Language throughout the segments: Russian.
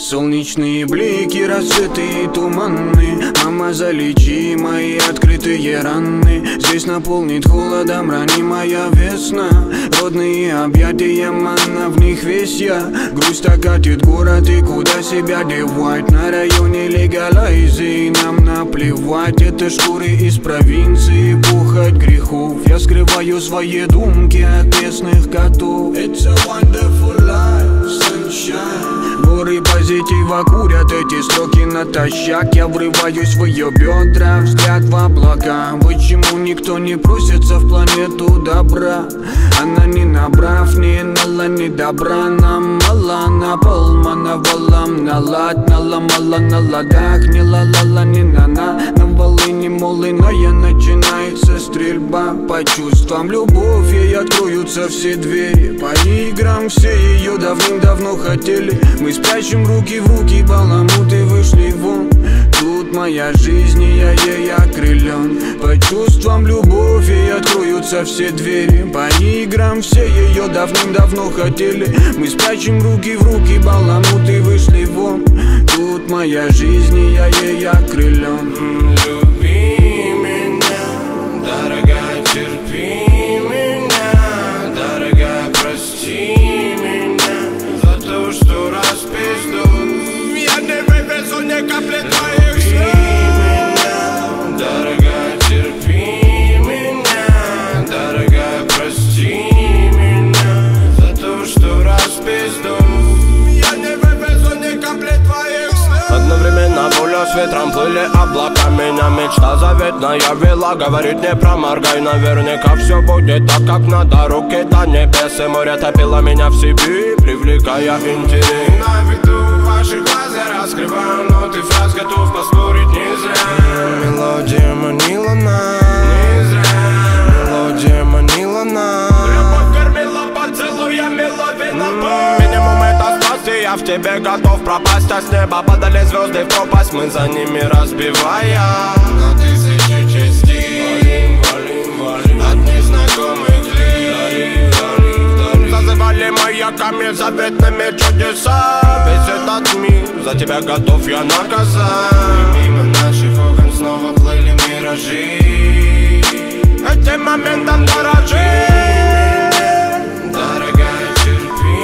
Солнечные блики, рассветы и туманы. Мама, залечи мои открытые раны. Здесь наполнит холодом ранимая весна. Родные объятия, манна, в них весь я. Грусть окатит город, и куда себя девать? На районе легалайзы, нам наплевать. Это шкуры из провинции, пухоть грехов. Я скрываю свои думки от местных котов. It's a wonderful life, sunshine. Горы позитива курят эти строки натощак. Я врываюсь в ее бедра, взгляд в облака. Почему никто не просится в планету добра? Она не набрав, не нала, не добра. Нам мало, на полмана валам, налад, наломала на ладах. Не ла-ла-ла, не на-на, на волыни молыная. Начинается стрельба по чувствам. Любовь, ей откроются все двери. По играм все ее давным-давно хотели. Мы спрячем руки в руки, баламуты вышли вон. Тут моя жизнь, и я ей окрылен. По чувствам любовь, ей откроются все двери. По играм все ее давным-давно хотели. Мы спрячем руки в руки, баламуты вышли вон. Тут моя жизнь, и я ей окрылен. Люби меня, дорогая, терпи меня. Дорогая, прости меня за то, что распизду. Я не вывезу ни капли твоих слез. Дорогая, терпи меня. Дорогая, прости меня за то, что распизду. Я не вывезу ни капли твоих слез. Одновременно пуля с ветром плыли облака. Меня мечта заветная вела. Говорит, не проморгай, наверняка все будет так, как надо. Руки до небес, и море топило меня в себе, привлекая интерес. На виду ваших глаз я раскрываю ноты фраз, готов поспорить не зря. Мелодия манила нас, не зря. Мелодия манила нас. Любовь кормила поцелуями, ловила боль. Минимум это спасти, я в тебе готов пропасть. А с неба падали звезды в пропасть, мы за ними разбивая на тысячи частей. От незнакомых лиц зазывали маяками заветными чудеса. Весь этот мир за тебя готов я наказать. И мимо наших окон снова плыли миражи. Этим моментом дорожи. Дорогая, терпи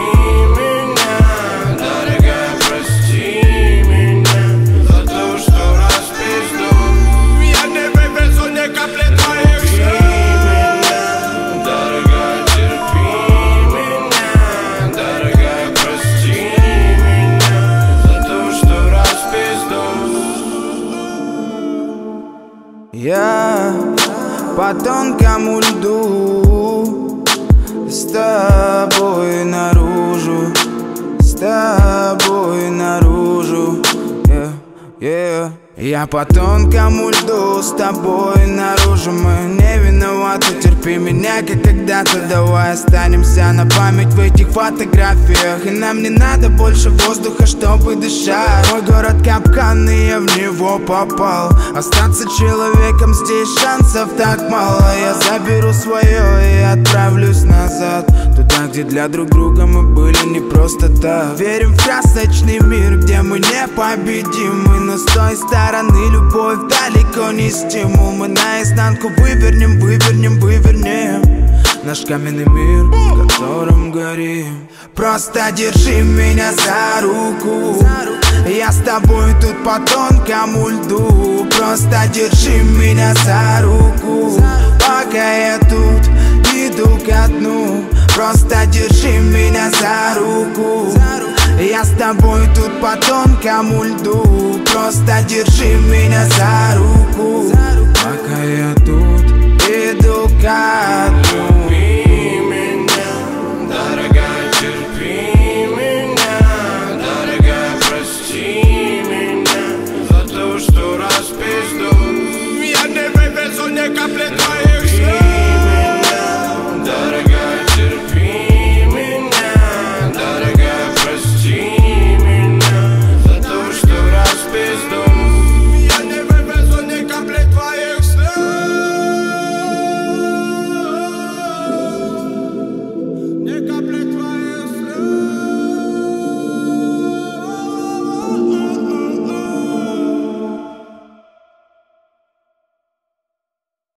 меня. Дорогая, прости меня за то, что распизду. Я не вывезу ни капли твоих слез. Дорогая, терпи меня. Дорогая, прости меня за то, что распизду. Я по тонкому льду, с тобой наружу, с тобой наружу, yeah. Я по тонкому льду, с тобой наружу. Мы не виноваты, терпи меня, как когда-то. Давай останемся на память в этих фотографиях. И нам не надо больше воздуха, чтобы дышать. Мой город капкан, и я в него попал. Остаться человеком здесь шансов так мало. Я заберу свое и отправлюсь назад, туда, где для друг друга мы были не просто так. Верим в красочный мир, где мы непобедимы. Но с той стороны любовь далеко не стимул. Мы наизнанку вывернем, вывернем, вывернем наш каменный мир, в котором горим. Просто держи меня за руку, я с тобой тут по тонкому льду. Просто держи меня за руку, пока я тут иду ко дну. Просто держи меня за руку, я с тобой тут по тонкому льду. Просто держи меня за руку.